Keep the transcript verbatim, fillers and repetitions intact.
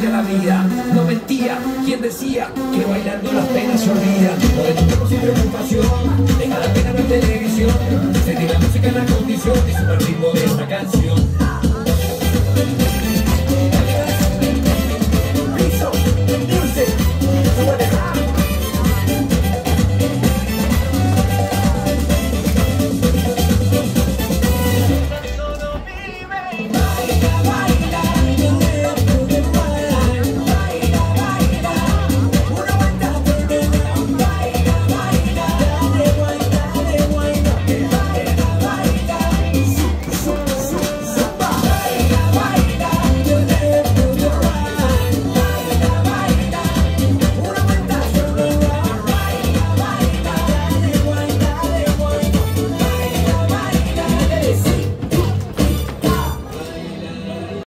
a la vida. No mentía, quien decía que bailando las penas se olvidan. No de tu tiempo sin preocupación, deja la pena ver televisión. Sentir la música en la condición y sube el ritmo de esta canción. Piso, music, sube de rap. Baila,